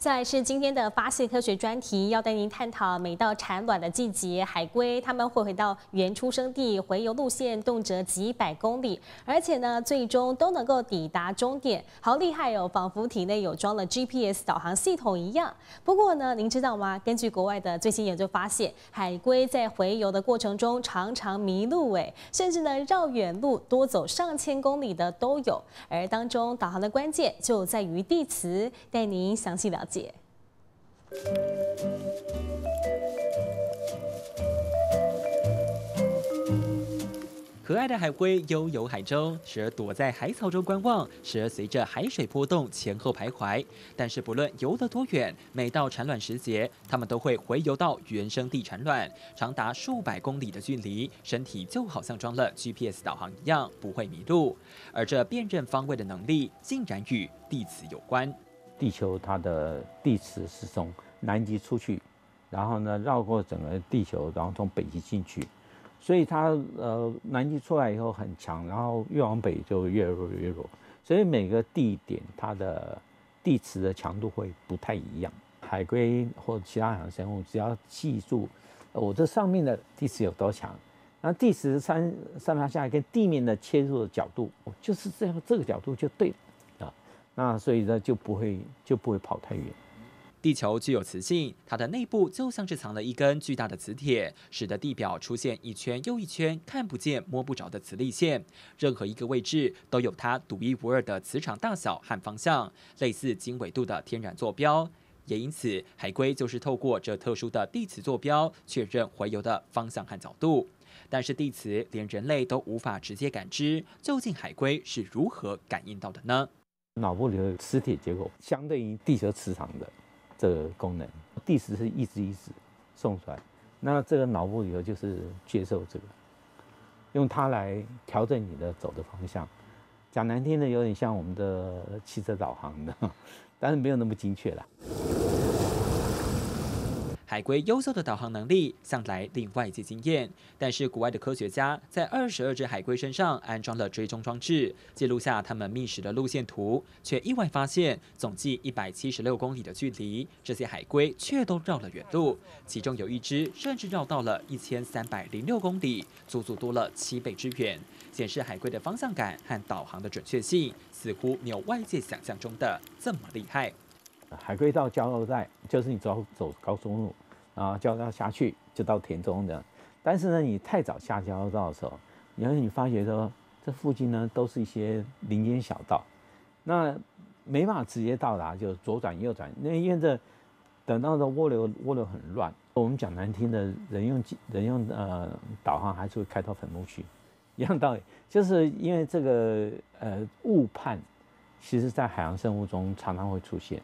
再来是今天的发现科学专题，要带您探讨每到产卵的季节，海龟它们会回到原出生地，洄游路线动辄几百公里，而且呢，最终都能够抵达终点，好厉害哦，仿佛体内有装了 GPS 导航系统一样。不过呢，您知道吗？根据国外的最新研究发现，海龟在洄游的过程中常常迷路，甚至呢绕远路多走上千公里的都有。而当中导航的关键就在于地磁，带您详细了解。 可爱的海龟悠游海中，时而躲在海草中观望，时而随着海水波动前后徘徊。但是不论游得多远，每到产卵时节，它们都会洄游到原生地产卵，长达数百公里的距离，身体就好像装了 GPS 导航一样，不会迷路。而这辨认方位的能力，竟然与地磁有关。 地球它的地磁是从南极出去，然后呢绕过整个地球，然后从北极进去，所以它南极出来以后很强，然后越往北就越弱越弱，所以每个地点它的地磁的强度会不太一样。海龟或其他海洋生物只要记住我这上面的地磁有多强，那地磁上爬下来跟地面的切入的角度，就是这个角度就对了。那所以呢，就不会跑太远。 地球具有磁性，它的内部就像是藏了一根巨大的磁铁，使得地表出现一圈又一圈看不见、摸不着的磁力线。任何一个位置都有它独一无二的磁场大小和方向，类似经纬度的天然坐标。也因此，海龟就是透过这特殊的地磁坐标，确认洄游的方向和角度。但是地磁连人类都无法直接感知，究竟海龟是如何感应到的呢？ 脑部里的磁铁结构相对于地球磁场的这个功能，地磁是一直送出来，那这个脑部里头就是接受这个，用它来调整你的走的方向。讲难听的，有点像我们的汽车导航的，但是没有那么精确啦。 海龟优秀的导航能力向来令外界惊艳，但是国外的科学家在22只海龟身上安装了追踪装置，记录下它们觅食的路线图，却意外发现，总计176公里的距离，这些海龟却都绕了远路，其中有一只甚至绕到了1306公里，足足多了7倍之远，显示海龟的方向感和导航的准确性似乎没有外界想象中的这么厉害。 海龟到交流带，就是你走高速路，啊，交流道下去就到田中的。但是呢，你太早下交流道的时候，你发觉说这附近呢都是一些林间小道，那没办法直接到达，就左转右转。因为这等到的涡流很乱，我们讲难听的，人用导航还是会开到坟墓去，一样道理。就是因为这个误判，其实在海洋生物中常常会出现。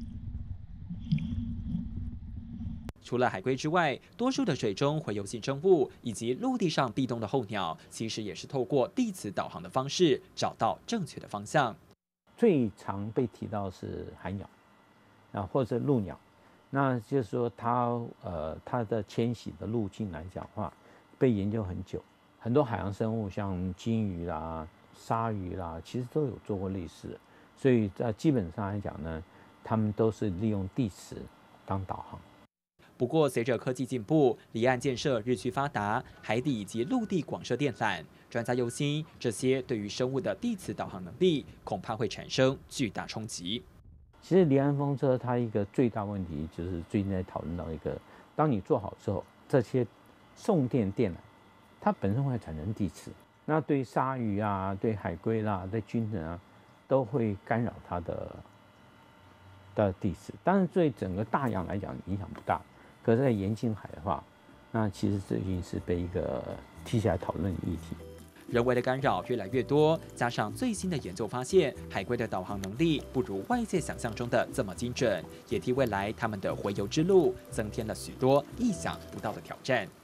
除了海龟之外，多数的水中洄游性生物以及陆地上壁咚的候鸟，其实也是透过地磁导航的方式找到正确的方向。 最常被提到是海鸟，或者陆鸟，那就是说它的迁徙的路径来讲的话，被研究很久。很多海洋生物像鲸鱼啦、鲨鱼啦，其实都有做过类似的，所以在基本上来讲呢，它们都是利用地磁当导航。 不过，随着科技进步，离岸建设日趋发达，海底以及陆地广设电缆，专家忧心这些对于生物的地磁导航能力，恐怕会产生巨大冲击。 其实离岸风车它一个最大问题就是最近在讨论到一个，当你做好之后，这些送电缆它本身会产生地磁，那对鲨鱼啊、对海龟啦、对军人啊，都会干扰它的地磁。当然对整个大洋来讲影响不大。可是，在沿近海的话，那其实这已经是被一个提起来讨论的议题。 人为的干扰越来越多，加上最新的研究发现，海龟的导航能力不如外界想象中的这么精准，也替未来它们的洄游之路增添了许多意想不到的挑战。